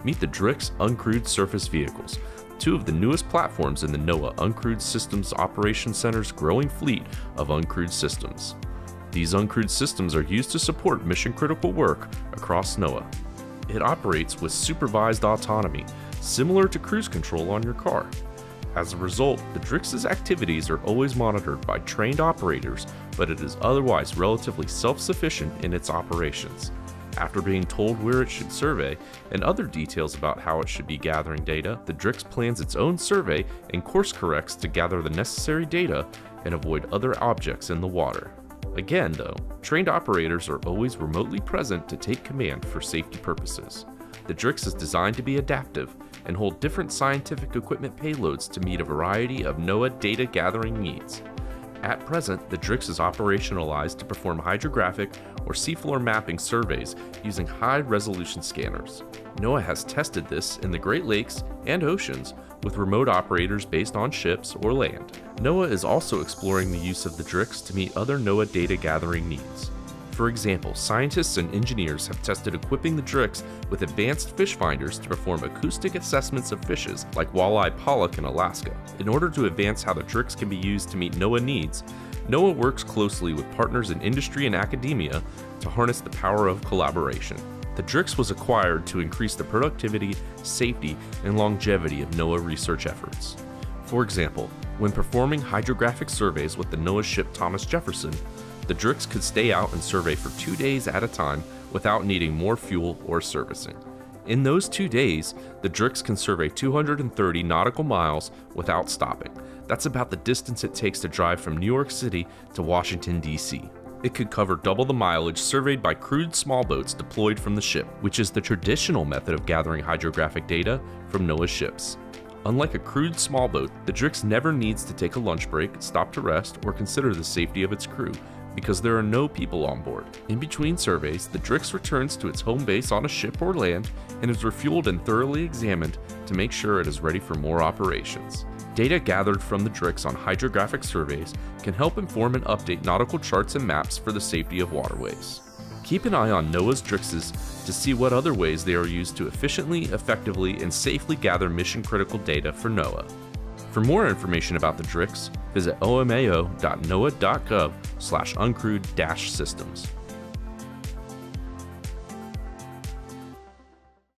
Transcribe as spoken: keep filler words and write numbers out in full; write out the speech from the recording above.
Meet the DriX Uncrewed surface vehicles, two of the newest platforms in the NOAA Uncrewed Systems Operations Center's growing fleet of uncrewed systems. These uncrewed systems are used to support mission-critical work across NOAA. It operates with supervised autonomy, similar to cruise control on your car. As a result, the DriX's activities are always monitored by trained operators, but it is otherwise relatively self-sufficient in its operations. After being told where it should survey and other details about how it should be gathering data, the DriX plans its own survey and course corrects to gather the necessary data and avoid other objects in the water. Again, though, trained operators are always remotely present to take command for safety purposes. The DriX is designed to be adaptive and hold different scientific equipment payloads to meet a variety of NOAA data gathering needs. At present, the DriX is operationalized to perform hydrographic or seafloor mapping surveys using high-resolution scanners. NOAA has tested this in the Great Lakes and oceans with remote operators based on ships or land. NOAA is also exploring the use of the DriX to meet other NOAA data gathering needs. For example, scientists and engineers have tested equipping the DriX with advanced fish finders to perform acoustic assessments of fishes like walleye pollock in Alaska. In order to advance how the DriX can be used to meet NOAA needs, NOAA works closely with partners in industry and academia to harness the power of collaboration. The DriX was acquired to increase the productivity, safety, and longevity of NOAA research efforts. For example, when performing hydrographic surveys with the NOAA ship Thomas Jefferson, the DriX could stay out and survey for two days at a time without needing more fuel or servicing. In those two days, the DriX can survey two hundred thirty nautical miles without stopping. That's about the distance it takes to drive from New York City to Washington, D C It could cover double the mileage surveyed by crewed small boats deployed from the ship, which is the traditional method of gathering hydrographic data from NOAA ships. Unlike a crewed small boat, the DriX never needs to take a lunch break, stop to rest, or consider the safety of its crew, because there are no people on board. In between surveys, the DriX returns to its home base on a ship or land and is refueled and thoroughly examined to make sure it is ready for more operations. Data gathered from the DriX on hydrographic surveys can help inform and update nautical charts and maps for the safety of waterways. Keep an eye on NOAA's DriXs to see what other ways they are used to efficiently, effectively, and safely gather mission-critical data for NOAA. For more information about the DriX, visit o m a o dot noaa dot gov slash uncrewed dash systems.